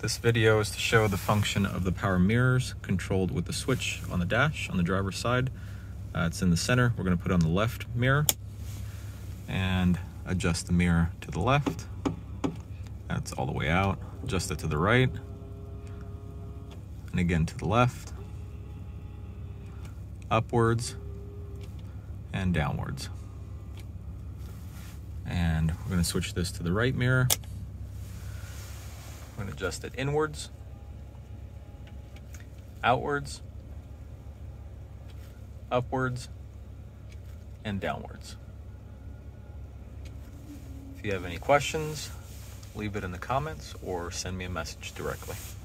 This video is to show the function of the power mirrors controlled with the switch on the dash on the driver's side. It's in the center. We're going to put it on the left mirror and adjust the mirror to the left. That's all the way out. Adjust it to the right and again to the left, upwards and downwards. And we're going to switch this to the right mirror. I'm going to adjust it inwards, outwards, upwards, and downwards. If you have any questions, leave it in the comments or send me a message directly.